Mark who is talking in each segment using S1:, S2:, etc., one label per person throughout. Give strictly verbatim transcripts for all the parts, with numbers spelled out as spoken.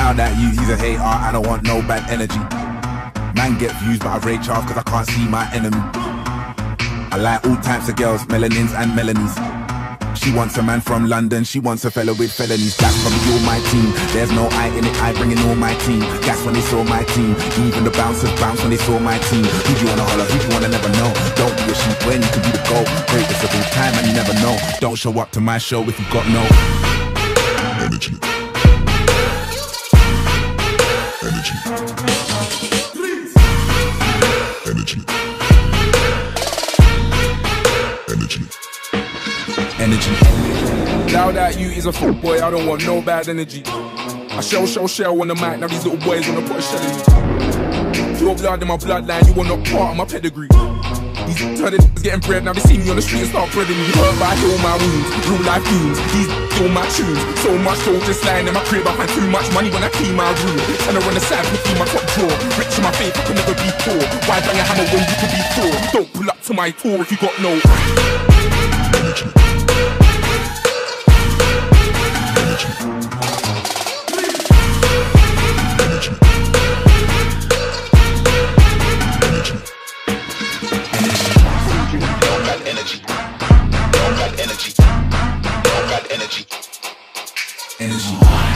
S1: Now that you, he's a hater, I don't want no bad energy. Man get views, but I rage hard cause I can't see my enemy. I like all types of girls, melanins and melanies. She wants a man from London, she wants a fella with felonies. That's probably all my team, there's no I in it, I bring in all my team. Gas when they saw my team, even the bouncers bounce when they saw my team. Who do you wanna holler, who do you wanna never know? Don't be a sheep when you can be the goal. Greatest of all time and you never know. Don't show up to my show if you got no energy. Energy. Energy. Energy. Energy. Now that you is a fuck boy, I don't want no bad energy. I shell, shell, shell on the mic, now these little boys wanna put a shell in me. Your blood in my bloodline, you are not part of my pedigree. These turning getting bread, now they see me on the street and start breading me. Hurt by heal my wounds, real life fumes. These all my tunes, so much so just lying in my crib behind too much money when I clean my room. And I run the side with my top drawer. Rich in my faith, I can never be poor. Why bang a hammer when you can be poor? Don't pull up to my tour if you got no energy. Energy. Don't got energy. Don't got energy. Energy.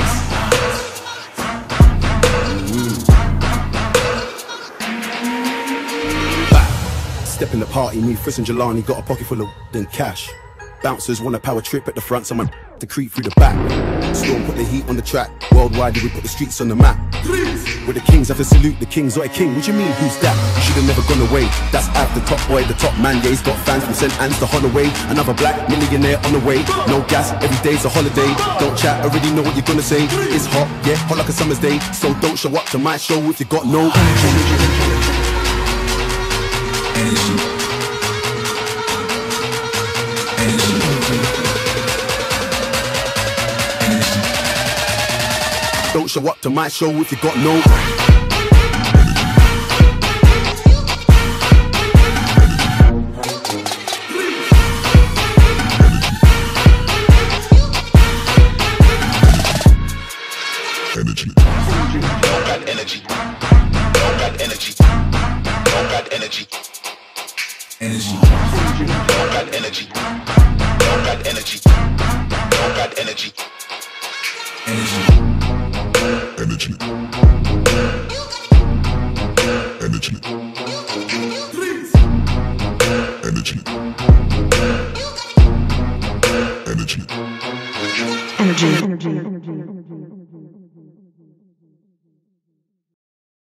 S2: Back. Step in the party, me, Friss and Jelani got a pocket full of then cash. Bouncers want a power trip at the front, someone to creep through the back. Storm put the heat on the track. Worldwide, we put the streets on the map. With the kings, have to salute the kings. Or a king, what you mean, who's that? You should've never gone away. That's Av, the top boy, the top man. Yeah, he's got fans from Saint Anne's to Holloway. Another black millionaire on the way. No gas, every day's a holiday. Don't chat, already know what you're gonna say. It's hot, yeah, hot like a summer's day. So don't show up to my show if you got no energy. Energy. Energy. Don't show up to my show if you got no energy. Don't got energy. Don't got energy. Don't got energy. Energy. Don't got energy. Don't got energy. Don't got energy. Energy. Energy. Energy. Energy. Energy. Energy. Energy.